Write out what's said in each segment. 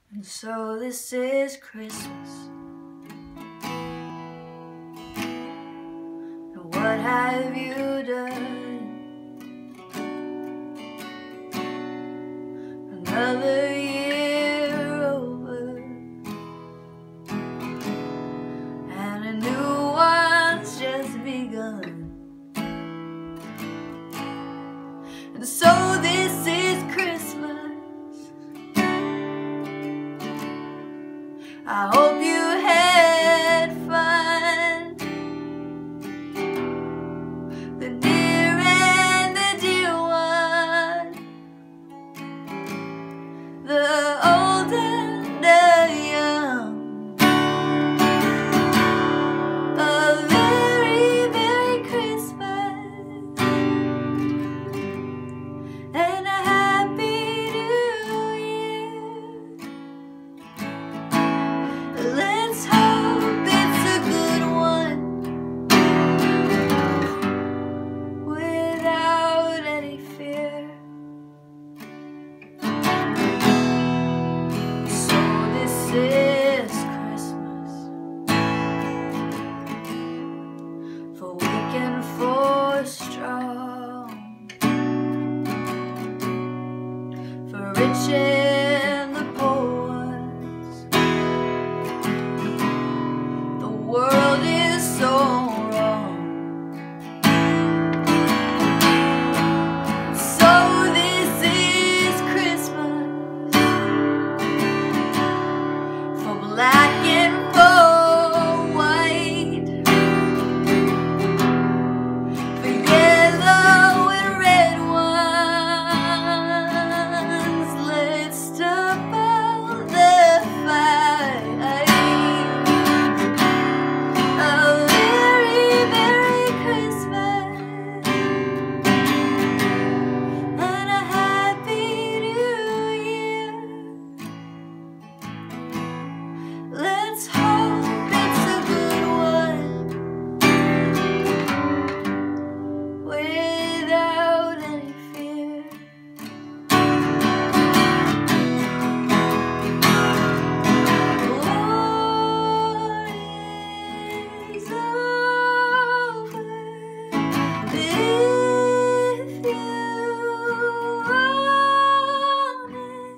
And so this is Christmas. And what have you done? Another year over, and a new one's just begun. And so this is Christmas. I hope you had fun. The near and the dear one, the old and the young. A very, very Christmas and a happy new year. Let's hope it's a good one without any fear. So this is Christmas, for weak and for strong, for rich and the poor ones. The world is so wrong. So this is Christmas, for black and for white, for yellow and red ones. Let's stop all the fight. A very, very Christmas and a happy new year. Let's hope it's a good one without any fear. War is over if you want it.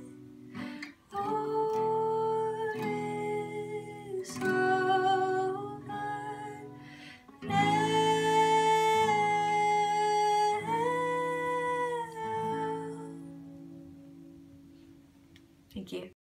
War is over now. Thank you.